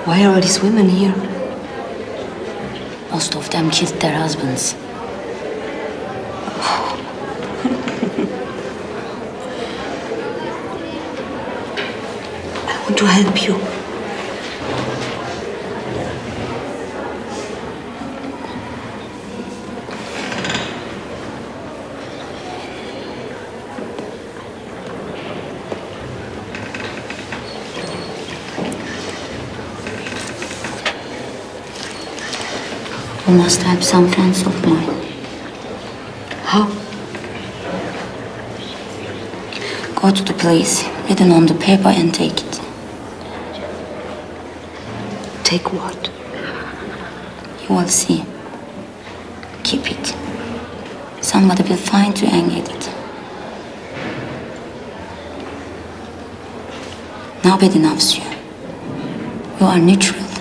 Why are all these women here? Most of them killed their husbands. I want to help you. You must help some friends of mine. How? Go to the place, written on the paper, and take it. Take what? You will see. Keep it. Somebody will find you and get it. Nobody knows you. You are neutral.